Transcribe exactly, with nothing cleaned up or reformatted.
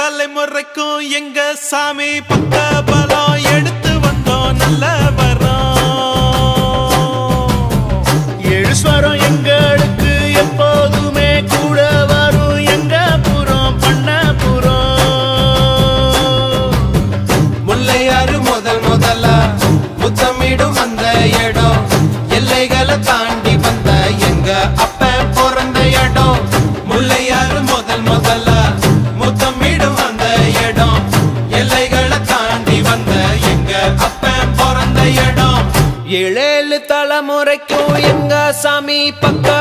தலைமுறைக்கும் எங்க சாமி பக்க பலம் எடுத்து வந்தோம் நல்ல வரோம். எழுஸ்வரம் எங்களுக்கு எப்போதுமே கூட வரும் எங்க புறம் பண்ணபுரம். முல்லையாறு முதல் முதலா முத்தமிடும் அந்த இடம் எல்லைகளை தாண்டி வந்த எங்க அப்ப பிறந்த இடம். முல்லையாறு முதல் முதலா முத்தமிடும் அந்த இடம் எல்லைகளை தாண்டி வந்த எங்க அப்ப பிறந்த இடம். ஏழேழு தலைமுறைக்கும் எங்க சாமி பக்க